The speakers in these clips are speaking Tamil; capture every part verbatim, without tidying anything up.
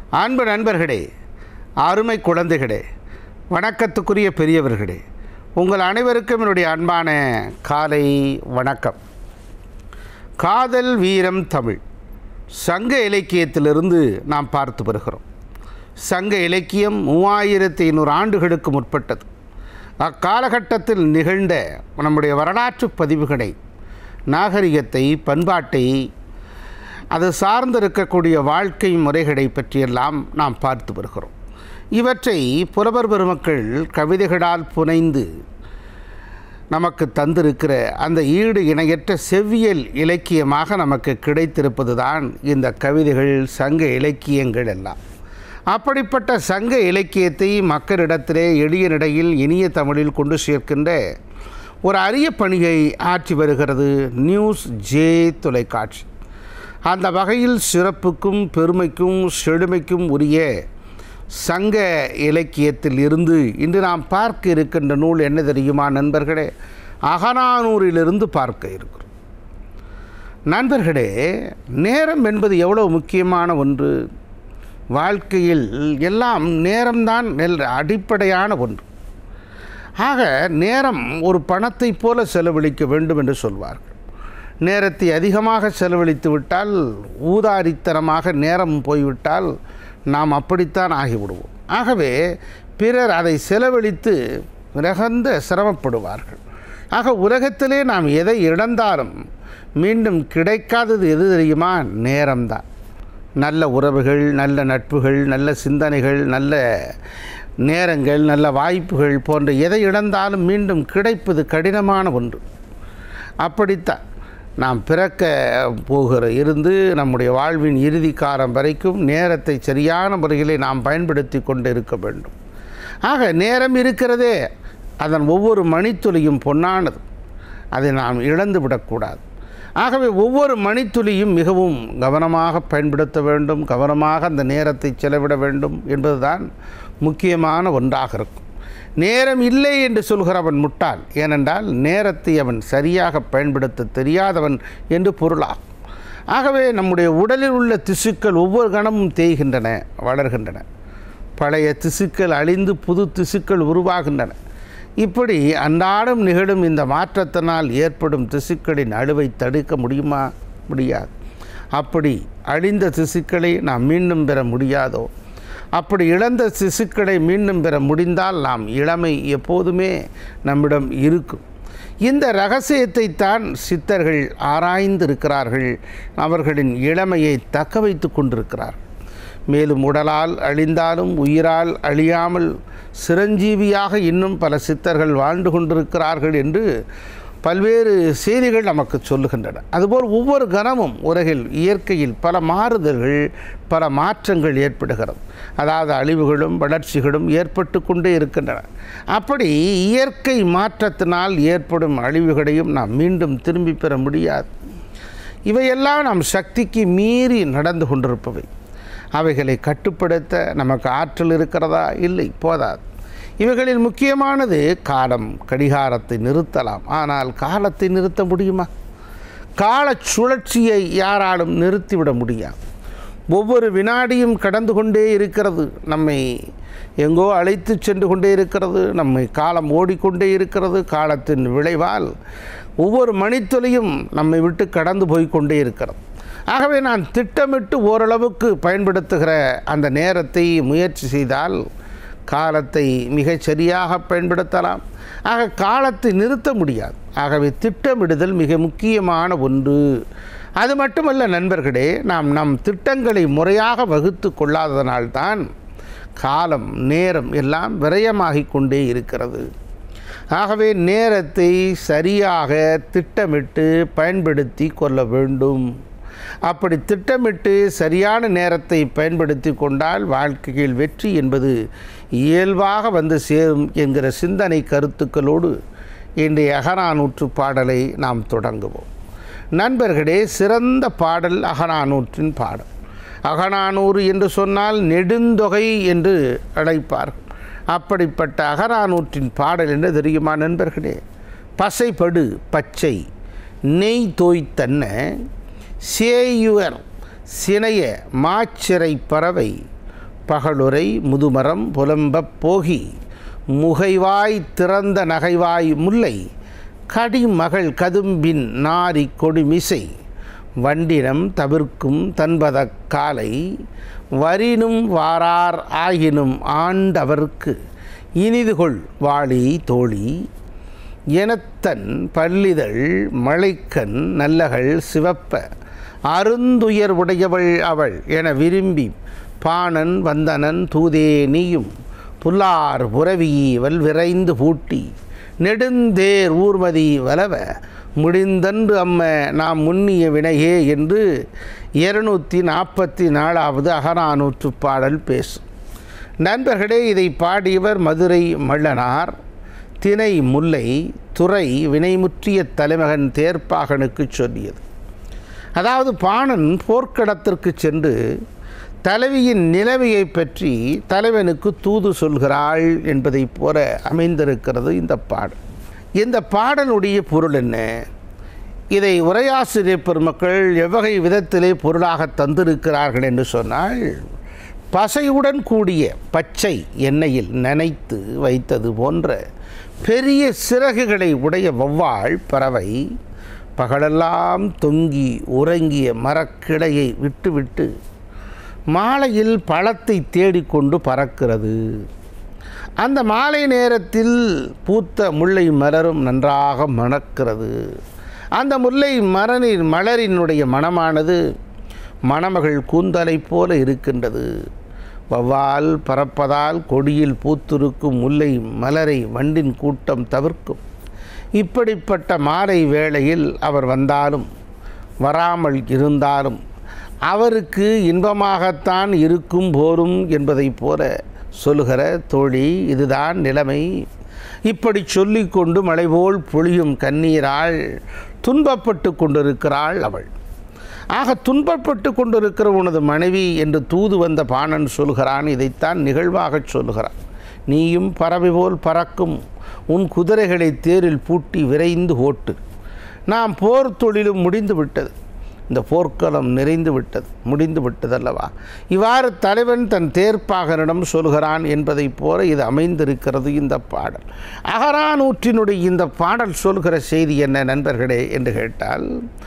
அன்பு நண்பர்களே, அருமை குழந்தைகளே, வணக்கத்துக்குரிய பெரியவர்களே, உங்கள் அனைவருக்கும் என்னுடைய அன்பான காலை வணக்கம். காதல் வீரம் தமிழ் சங்க இலக்கியத்திலிருந்து நாம் பார்த்து வருகிறோம். சங்க இலக்கியம் மூவாயிரத்தி ஐநூறு ஆண்டுகளுக்கு முற்பட்டது. அக்காலகட்டத்தில் நிகழ்ந்த நம்முடைய வரலாற்று பதிவுகளை, நாகரிகத்தை, பண்பாட்டை, அது சார்ந்திருக்கக்கூடிய வாழ்க்கை முறைகளை பற்றியெல்லாம் நாம் பார்த்து வருகிறோம். இவற்றை புலவர் பெருமக்கள் கவிதைகளால் புனைந்து நமக்கு தந்திருக்கிற அந்த ஈடு இணையற்ற செவ்வியல் இலக்கியமாக நமக்கு கிடைத்திருப்பது தான் இந்த கவிதைகள், சங்க இலக்கியங்கள் எல்லாம். அப்படிப்பட்ட சங்க இலக்கியத்தை மக்களிடத்திலே எளிய நடையில் இனிய தமிழில் கொண்டு சேர்க்கின்ற ஒரு அரிய பணியை ஆற்றி வருகிறது நியூஸ் ஜே தொலைக்காட்சி. அந்த வகையில் சிறப்புக்கும் பெருமைக்கும் செழுமைக்கும் உரிய சங்க இலக்கியத்தில் இருந்து இன்று நாம் பார்க்க இருக்கின்ற நூல் என்ன தெரியுமா நண்பர்களே? அகநானூறிலிருந்து பார்க்க இருக்கிறோம். நண்பர்களே, நேரம் என்பது எவ்வளவு முக்கியமான ஒன்று. வாழ்க்கையில் எல்லாம் நேரம்தான் நெல் அடிப்படையான ஒன்று. ஆக நேரம் ஒரு பணத்தை போல செலவழிக்க வேண்டும் என்று சொல்வார்கள். நேரத்தை அதிகமாக செலவழித்து விட்டால், ஊதாரித்தனமாக நேரம் போய்விட்டால் நாம் அப்படித்தான் ஆகிவிடுவோம். ஆகவே பிறர் அதை செலவழித்து மிகுந்த சிரமப்படுவார்கள். ஆக உலகத்திலே நாம் எதை இழந்தாலும் மீண்டும் கிடைக்காதது எது தெரியுமா? நேரம்தான். நல்ல உறவுகள், நல்ல நட்புகள், நல்ல சிந்தனைகள், நல்ல நேரங்கள், நல்ல வாய்ப்புகள் போன்ற எதை இழந்தாலும் மீண்டும் கிடைப்பது கடினமான ஒன்று. அப்படித்தான் நாம் பிறக்க போகிற இருந்து நம்முடைய வாழ்வின் இறுதி காலம் வரைக்கும் நேரத்தை சரியான முறையிலே நாம் பயன்படுத்தி கொண்டு இருக்க வேண்டும். ஆக நேரம் இருக்கிறதே, அதன் ஒவ்வொரு மணித்துளியும் பொன்னானது. அதை நாம் இழந்து விடக்கூடாது. ஆகவே ஒவ்வொரு மணித்துளியும் மிகவும் கவனமாக பயன்படுத்த வேண்டும், கவனமாக அந்த நேரத்தை செலவிட வேண்டும் என்பதுதான் முக்கியமான ஒன்றாக இருக்கும். நேரம் இல்லை என்று சொல்கிறவன் முட்டாள். ஏனென்றால் நேரத்தை அவன் சரியாக பயன்படுத்த தெரியாதவன் என்று பொருளாகும். ஆகவே நம்முடைய உடலில் உள்ள திசுக்கள் ஒவ்வொரு கணமும் தேய்கின்றன, வளர்கின்றன. பழைய திசுக்கள் அழிந்து புது திசுக்கள் உருவாகின்றன. இப்படி அன்றாடம் நிகழும் இந்த மாற்றத்தினால் ஏற்படும் திசுக்களின் அழிவை தடுக்க முடியுமா? முடியாது. அப்படி அழிந்த திசுக்களை நாம் மீண்டும் பெற முடியாதோ? அப்படி இழந்த சிசுக்களை மீண்டும் பெற முடிந்தால் நாம் இளமை எப்போதுமே நம்மிடம் இருக்கும். இந்த இரகசியத்தை தான் சித்தர்கள் ஆராய்ந்திருக்கிறார்கள். அவர்களின் இளமையை தக்க வைத்து கொண்டிருக்கிறார்கள். மேலும் உடலால் அழிந்தாலும் உயிரால் அழியாமல் சிரஞ்சீவியாக இன்னும் பல சித்தர்கள் வாழ்ந்து கொண்டிருக்கிறார்கள் என்று பல்வேறு செய்திகள் நமக்கு சொல்லுகின்றன. அதுபோல் ஒவ்வொரு கணமும் உலகில் இயற்கையில் பல மாறுதல்கள், பல மாற்றங்கள் ஏற்படுகிறது. அதாவது அழிவுகளும் வளர்ச்சிகளும் ஏற்பட்டு கொண்டே இருக்கின்றன. அப்படி இயற்கை மாற்றத்தினால் ஏற்படும் அழிவுகளையும் நாம் மீண்டும் திரும்பி பெற முடியாது. இவையெல்லாம் நம் சக்திக்கு மீறி நடந்து கொண்டிருப்பவை. அவைகளை கட்டுப்படுத்த நமக்கு ஆற்றல் இருக்கிறதா? இல்லை, போதாது. இவைகளில் முக்கியமானது காலம். கடிகாரத்தை நிறுத்தலாம், ஆனால் காலத்தை நிறுத்த முடியுமா? கால சுழற்சியை யாராலும் நிறுத்திவிட முடியாது. ஒவ்வொரு வினாடியும் கடந்து கொண்டே இருக்கிறது. நம்மை எங்கோ அழைத்து சென்று கொண்டே இருக்கிறது. நம்மை காலம் ஓடிக்கொண்டே இருக்கிறது. காலத்தின் விளைவால் ஒவ்வொரு மணித்துளியும் நம்மை விட்டு கடந்து போய்கொண்டே இருக்கிறது. ஆகவே நான் திட்டமிட்டு ஓரளவுக்கு பயன்படுத்துகிற அந்த நேரத்தை முயற்சி செய்தால் காலத்தை மிகச் சரியாக பயன்படுத்தலாம். ஆக காலத்தை நிறுத்த முடியாது. ஆகவே திட்டமிடுதல் மிக முக்கியமான ஒன்று. அது மட்டுமல்ல நண்பர்களே, நாம் நம் திட்டங்களை முறையாக வகுத்து கொள்ளாததனால்தான் காலம், நேரம் எல்லாம் விரயமாகி கொண்டே இருக்கிறது. ஆகவே நேரத்தை சரியாக திட்டமிட்டு பயன்படுத்தி கொள்ள வேண்டும். அப்படி திட்டமிட்டு சரியான நேரத்தை பயன்படுத்தி கொண்டால் வாழ்க்கையில் வெற்றி என்பது இயல்பாக வந்து சேரும் என்கிற சிந்தனை கருத்துக்களோடு இன்றைய அகநானூற்று பாடலை நாம் தொடங்குவோம். நண்பர்களே, சிறந்த பாடல் அகநானூற்றின் பாடல். அகநானூறு என்று சொன்னால் நெடுந்தொகை என்று அழைப்பார்கள். அப்படிப்பட்ட அகநானூற்றின் பாடல் என்ன தெரியுமா நண்பர்களே? பசைப்படு பச்சை நெய் தோய்த்தன்ன சேயுவர் சினைய மாச்சிறை பறவை பகலுரை முதுமரம் புலம்பப் போகி முகைவாய் திறந்த நகைவாய் முல்லை கடிமகள் கதும்பின் நாரி கொடிமிசை வண்டினம் தவிர்க்கும் தன்பதக் காலை வரினும் வாரார் ஆகினும் ஆண்டவர்க்கு இனிதுகொள் வாளி தோழி எனத்தன் பல்லிதழ் மலைக்கண் நல்லகள் சிவப்ப அருந்துயர் உடையவள் அவள் என விரும்பி பாணன் வந்தனன் தூதே நீயும் புல்லார் புரவி வல்விரைந்து பூட்டி நெடுந்தேர் ஊர்மதி வலவ முடிந்தன்று அம்ம நாம் முன்னிய வினையே என்று இருநூற்றி நாற்பத்தி நாலாவது அகநானூற்று பாடல் பேசும். நண்பர்களே, இதை பாடியவர் மதுரை மள்ளனார். திணை முல்லை, துறை வினைமுற்றிய தலைமகன் தேர்ப்பாகனுக்கு சொல்லியது. அதாவது பாணன் போர்க்களத்திற்கு சென்று தலைவியின் நிலைமையை பற்றி தலைவனுக்கு தூது சொல்கிறாள் என்பதை போல அமைந்திருக்கிறது இந்த பாடல். இந்த பாடலுடைய பொருள் என்ன? இதை உரையாசிரியர் பெருமக்கள் எவ்வகை விதத்திலே பொருளாக தந்திருக்கிறார்கள் என்று சொன்னால், பசையுடன் கூடிய பச்சை எண்ணெயில் நனைத்து வைத்தது போன்ற பெரிய சிறகுகளை உடைய வௌவால் பறவை பகலெல்லாம் தொங்கி உறங்கிய மரக்கிளையை விட்டுவிட்டு மாலையில் பழத்தை தேடிக்கொண்டு பறக்கிறது. அந்த மாலை நேரத்தில் பூத்த முல்லை மலரும் நன்றாக மணக்கிறது. அந்த முல்லை மரனின் மலரினுடைய மணமானது மணமகள் கூந்தலை போல இருக்கின்றது. வௌவால் பறப்பதால் கொடியில் பூத்திருக்கும் முல்லை மலரை வண்டின் கூட்டம் தவிர்க்கும். இப்படிப்பட்ட மாலை வேளையில் அவர் வந்தாலும் வராமல் இருந்தாலும் அவருக்கு இன்பமாகத்தான் இருக்கும் போரும் என்பதைப் போல சொல்லுகிற தோழி, இதுதான் நிலைமை. இப்படி சொல்லிக்கொண்டு மலைபோல் பொழியும் கண்ணீரால் துன்பப்பட்டு கொண்டிருக்கிறாள் அவள். ஆக துன்பப்பட்டு கொண்டிருக்கிற உனது மனைவி என்று தூது வந்த பாணன் சொல்கிறான். இதைத்தான் நிகழ்வாக சொல்லுகிறான். நீயும் பறவை போல் பறக்கும் உன் குதிரைகளை தேரில் பூட்டி விரைந்து ஓட்டு. நாம் போர் தொழிலும் முடிந்து விட்டது. இந்த போர்க்களம் நிறைந்து விட்டது, முடிந்து விட்டதல்லவா? இவ்வாறு தலைவன் தன் தேர்ப்பாகனிடம் சொல்கிறான் என்பதைப் போல இது அமைந்திருக்கிறது இந்த பாடல். அகரானூற்றினுடைய இந்த பாடல் சொல்கிற செய்தி என்ன நண்பர்களே என்று கேட்டால்,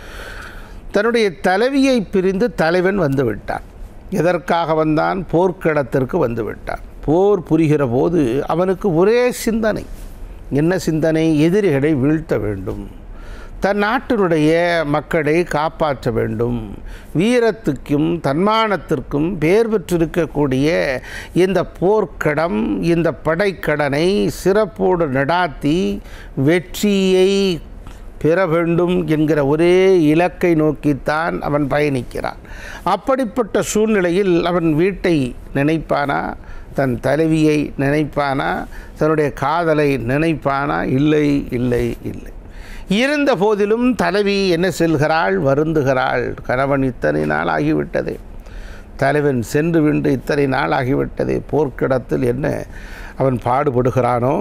தன்னுடைய தலைவியை பிரிந்து தலைவன் வந்து விட்டான். எதற்காக வந்தான்? போர்க்களத்திற்கு வந்து விட்டான். போர் புரிகிற போது அவனுக்கு ஒரே சிந்தனை. என்ன சிந்தனை? எதிரிகளை வீழ்த்த வேண்டும், தன் நாட்டினுடைய மக்களை காப்பாற்ற வேண்டும். வீரத்துக்கும் தன்மானத்திற்கும் பேர் பெற்றிருக்கக்கூடிய இந்த போர்க்கடம், இந்த படைக்கடனை சிறப்போடு நடாத்தி வெற்றியை பெற வேண்டும் என்கிற ஒரே இலக்கை நோக்கித்தான் அவன் பயணிக்கிறான். அப்படிப்பட்ட சூழ்நிலையில் அவன் வீட்டை நினைப்பானா? தன் தலைவியை நினைப்பானா? தன்னுடைய காதலை நினைப்பானா? இல்லை, இல்லை, இல்லை. இருந்த போதிலும் தலைவி என்ன செல்கிறாள்? வருந்துகிறாள். கணவன் இத்தனை நாள் ஆகிவிட்டதே, தலைவன் சென்று விண்டு இத்தனை நாள் ஆகிவிட்டதே, போர்க்கிடத்தில் என்ன அவன் பாடுபடுகிறானோ,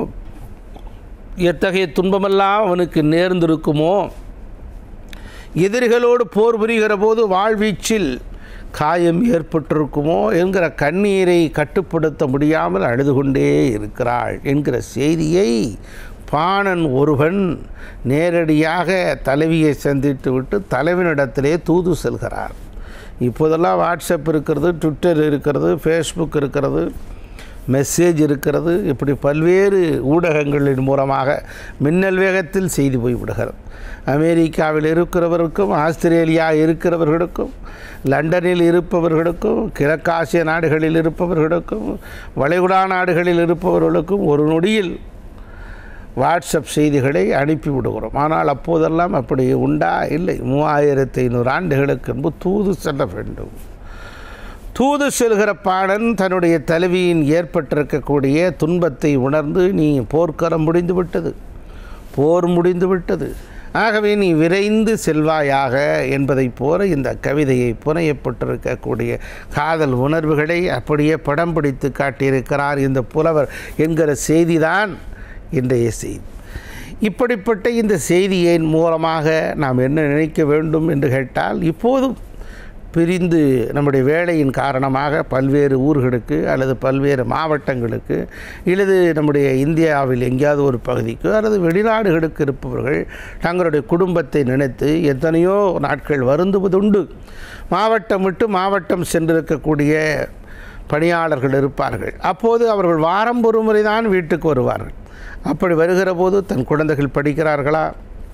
எத்தகைய துன்பமெல்லாம் அவனுக்கு நேர்ந்திருக்குமோ, எதிரிகளோடு போர் புரிகிற போது வாழ்வீச்சில் காயம் ஏற்பட்டிருக்குமோ என்கிற கண்ணீரை கட்டுப்படுத்த முடியாமல் அழுது கொண்டே இருக்கிறாள் என்கிற செய்தியை பாணன் ஒருவன் நேரடியாக தலைவியை சந்தித்து விட்டு தலைவனிடத்திலே தூது செல்கிறார். இப்போதெல்லாம் வாட்ஸ்அப் இருக்கிறது, ட்விட்டர் இருக்கிறது, ஃபேஸ்புக் இருக்கிறது, மெசேஜ் இருக்கிறது. இப்படி பல்வேறு ஊடகங்களின் மூலமாக மின்னல் வேகத்தில் செய்தி போய்விடுகிறது. அமெரிக்காவில் இருக்கிறவருக்கும், ஆஸ்திரேலியா இருக்கிறவர்களுக்கும், லண்டனில் இருப்பவர்களுக்கும், கிழக்காசிய நாடுகளில் இருப்பவர்களுக்கும், வளைகுடா நாடுகளில் இருப்பவர்களுக்கும் ஒரு நொடியில் வாட்ஸ்அப் செய்திகளை அனுப்பிவிடுகிறோம். ஆனால் அப்போதெல்லாம் அப்படி உண்டா? இல்லை. மூவாயிரத்தி ஐநூறு ஆண்டுகளுக்கு முன்பு தூது செல்ல வேண்டும். தூது செல்கிற பாணன் தன்னுடைய தலைவியின் ஏற்பட்டிருக்கக்கூடிய துன்பத்தை உணர்ந்து, நீ போர்க்களம் முடிந்து விட்டது, போர் முடிந்து விட்டது, ஆகவே நீ விரைந்து செல்வாயாக என்பதைப் போல இந்த கவிதையை புனையப்பட்டிருக்கக்கூடிய காதல் உணர்வுகளை அப்படியே படம் பிடித்து காட்டியிருக்கிறார் இந்த புலவர் என்கிற செய்திதான் இன்றைய செய்தி. இப்படிப்பட்ட இந்த செய்தியின் மூலமாக நாம் என்ன நினைக்க வேண்டும் என்று கேட்டால், இப்போதும் பிரிந்து நம்முடைய வேலையின் காரணமாக பல்வேறு ஊர்களுக்கு அல்லது பல்வேறு மாவட்டங்களுக்கு அல்லது நம்முடைய இந்தியாவில் எங்கேயாவது ஒரு பகுதிக்கு அல்லது வெளிநாடுகளுக்கு இருப்பவர்கள் தங்களுடைய குடும்பத்தை நினைத்து எத்தனையோ நாட்கள் வருந்துவதுண்டு. மாவட்டம் விட்டு மாவட்டம் சென்றிருக்கக்கூடிய பணியாளர்கள் இருப்பார்கள். அப்போது அவர்கள் வாரம் ஒரு முறை தான் வீட்டுக்கு வருவார்கள். அப்படி வருகிற போது தன் குழந்தைகள் படிக்கிறார்களா,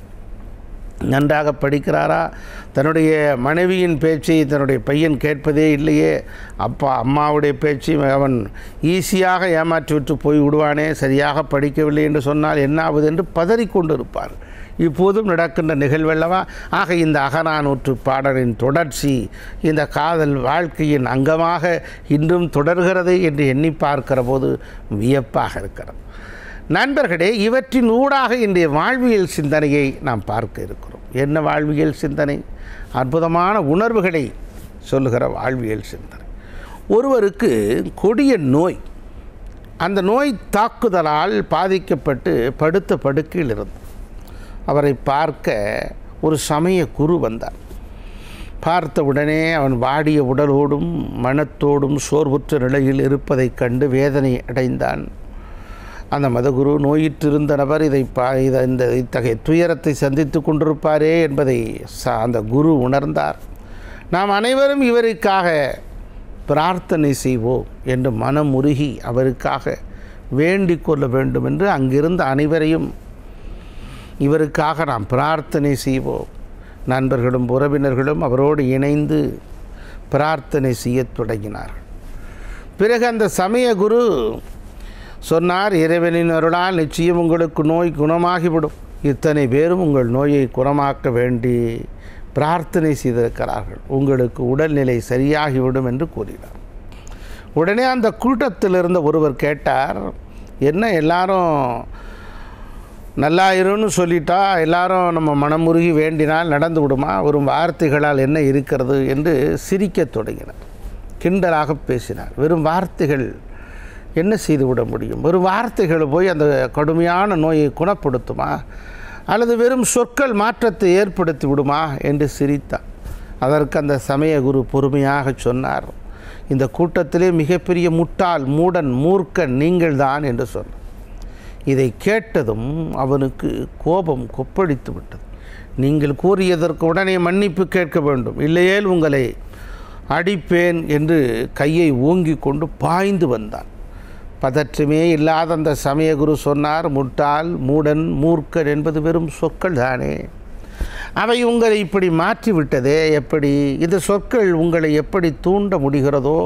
நன்றாக படிக்கிறாரா, தன்னுடைய மனைவியின் பேச்சை தன்னுடைய பையன் கேட்பதே இல்லையே, அப்பா அம்மாவுடைய பேச்சை அவன் ஈஸியாக ஏமாற்றி விட்டு போய் விடுவானே, சரியாக படிக்கவில்லை என்று சொன்னால் என்ன ஆகுது என்று பதறிக்கொண்டு இருப்பார். இப்போதும் நடக்கின்ற நிகழ்வல்லவா. ஆக இந்த அகநானூற்று பாடலின் தொடர்ச்சி இந்த காதல் வாழ்க்கையின் அங்கமாக இன்றும் தொடர்கிறது என்று எண்ணி பார்க்கிற போது வியப்பாக இருக்கிறது. நண்பர்களே, இவற்றின் ஊடாக இன்றைய வாழ்வியல் சிந்தனையை நாம் பார்க்க இருக்கிறோம். என்ன வாழ்வியல் சிந்தனை? அற்புதமான உணர்வுகளை சொல்லுகிற வாழ்வியல் சிந்தனை. ஒருவருக்கு கொடிய நோய், அந்த நோய் தாக்குதலால் பாதிக்கப்பட்டு படுத்த படுக்கையில் இருந்து அவரை பார்க்க ஒரு சமய குரு வந்தார். பார்த்த உடனே அவன் வாடிய உடலோடும் மனத்தோடும் சோர்வுற்ற நிலையில் இருப்பதைக் கண்டு வேதனை அடைந்தான். அந்த மதகுரு நோயிற்றிருந்த நபர் இதை பா இதை இந்த இத்தகைய துயரத்தை சந்தித்து கொண்டிருப்பாரே என்பதை ச அந்த குரு உணர்ந்தார். நாம் அனைவரும் இவருக்காக பிரார்த்தனை செய்வோம் என்று மனம் உருகி அவருக்காக வேண்டிக் கொள்ள வேண்டும் என்று அங்கிருந்த அனைவரையும் இவருக்காக நாம் பிரார்த்தனை செய்வோம். நண்பர்களும் உறவினர்களும் அவரோடு இணைந்து பிரார்த்தனை செய்யத் தொடங்கினார்கள். பிறகு அந்த சமய குரு சொன்னார், இறைவனின் அருளால் நிச்சயம் உங்களுக்கு நோய் குணமாகிவிடும். இத்தனை பேரும் உங்கள் நோயை குணமாக்க வேண்டி பிரார்த்தனை செய்திருக்கிறார்கள். உங்களுக்கு உடல்நிலை சரியாகிவிடும் என்று கூறினார். உடனே அந்த கூட்டத்தில் இருந்த ஒருவர் கேட்டார், என்ன எல்லாரும் நல்லா இருன்னு சொல்லிட்டா எல்லாரும் நம்ம மனமுருகி வேண்டினால் நடந்து விடுமா? ஒரு வார்த்தைகளால் என்ன இருக்கிறது என்று சிரிக்கத் தொடங்கினார். கிண்டலாக பேசினார். வெறும் வார்த்தைகள் என்ன செய்துவிட முடியும்? ஒரு வார்த்தைகள் போய் அந்த கடுமையான நோயை குணப்படுத்துமா? அல்லது வெறும் சொற்கள் மாற்றத்தை ஏற்படுத்தி விடுமா என்று சிரித்தார். அதற்கு அந்த சமய குரு பொறுமையாக சொன்னார், இந்த கூட்டத்திலே மிகப்பெரிய முட்டாள், மூடன், மூர்க்கன் நீங்கள்தான் என்று சொன்னார். இதை கேட்டதும் அவனுக்கு கோபம் கொப்பளித்து விட்டது. நீங்கள் கூறியதற்கு உடனே மன்னிப்பு கேட்க வேண்டும், இல்லையேல் உங்களை அடிப்பேன் என்று கையை ஓங்கி கொண்டு பாய்ந்து வந்தான். பதற்றமே இல்லாத அந்த சமயகுரு சொன்னார், முட்டாள், மூடன், மூர்க்கன் என்பது வெறும் சொற்கள் தானே, அவை உங்களை இப்படி மாற்றிவிட்டதே எப்படி? இந்த சொற்கள் உங்களை எப்படி தூண்ட முடிகிறதோ,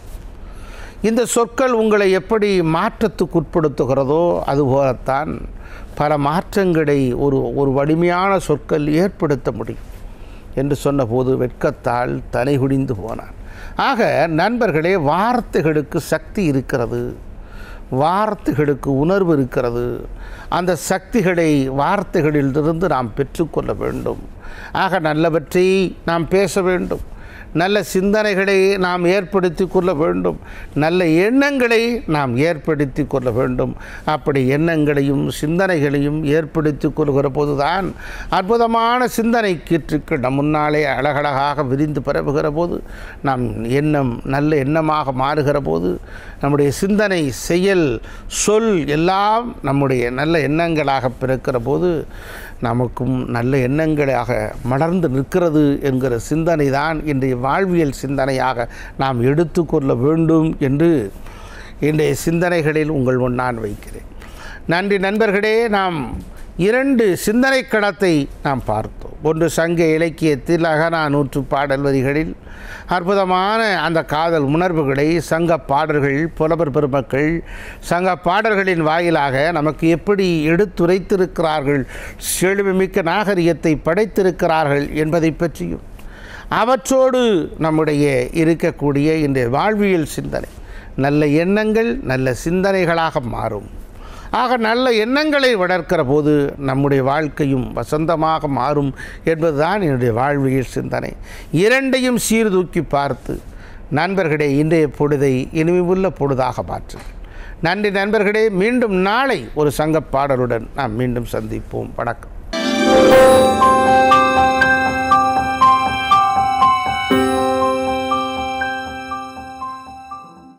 இந்த சொற்கள் உங்களை எப்படி மாற்றத்துக்கு உட்படுத்துகிறதோ அதுபோலத்தான் பல மாற்றங்களை ஒரு ஒரு வலிமையான சொற்கள் ஏற்படுத்த முடியும் என்று சொன்னபோது வெட்கத்தால் தலைகுனிந்து போனான். ஆக நண்பர்களே, வார்த்தைகளுக்கு சக்தி இருக்கிறது, வார்த்தைகளுக்கு உணர்வு இருக்கிறது. அந்த சக்திகளை வார்த்தைகளிலிருந்து நாம் பெற்றுக்கொள்ள வேண்டும். ஆக நல்லவற்றை நாம் பேச வேண்டும், நல்ல சிந்தனைகளை நாம் ஏற்படுத்தி கொள்ள வேண்டும், நல்ல எண்ணங்களை நாம் ஏற்படுத்தி கொள்ள வேண்டும். அப்படி எண்ணங்களையும் சிந்தனைகளையும் ஏற்படுத்தி கொள்கிற போதுதான் அற்புதமான சிந்தனை கீற்றுக்கள் நம் முன்னாலே அழகழகாக விரிந்து பரவுகிற போது, நம் எண்ணம் நல்ல எண்ணமாக மாறுகிற போது, நம்முடைய சிந்தனை, செயல், சொல் எல்லாம் நம்முடைய நல்ல எண்ணங்களாக பிறக்கிற போது நமக்கும் நல்ல எண்ணங்களாக மலர்ந்து நிற்கிறது என்கிற சிந்தனை தான் இன்றைய வாழ்வியல் சிந்தனையாக நாம் எடுத்துக்கொள்ள வேண்டும் என்று இன்றைய சிந்தனைகளில் உங்கள் முன் நான் வைக்கிறேன். நன்றி நண்பர்களே. நாம் இரண்டு சிந்தனை களத்தை நாம் பார்த்தோம். ஒன்று சங்க இலக்கியத்தில் அகநானூற்று பாடல் வரிகளில் அற்புதமான அந்த காதல் உணர்வுகளை சங்க பாடல்கள், புலவர் பெருமக்கள் சங்க பாடல்களின் வாயிலாக நமக்கு எப்படி எடுத்துரைத்திருக்கிறார்கள், செழுமைமிக்க நாகரிகத்தை படைத்திருக்கிறார்கள் என்பதை பற்றியும், அவற்றோடு நம்முடைய இருக்கக்கூடிய இன்றைய வாழ்வியல் சிந்தனை நல்ல எண்ணங்கள் நல்ல சிந்தனைகளாக மாறும். ஆக நல்ல எண்ணங்களை வளர்க்கிற போது நம்முடைய வாழ்க்கையும் வசந்தமாக மாறும் என்பதுதான் என்னுடைய வாழ்வியல் சிந்தனை. இரண்டையும் சீர்தூக்கி பார்த்து நண்பர்களே, இன்றைய பொழுதை இனிமையுள்ள பொழுதாக மாற்று. நன்றி நண்பர்களே. மீண்டும் நாளை ஒரு சங்க பாடலுடன் நாம் மீண்டும் சந்திப்போம். வணக்கம்.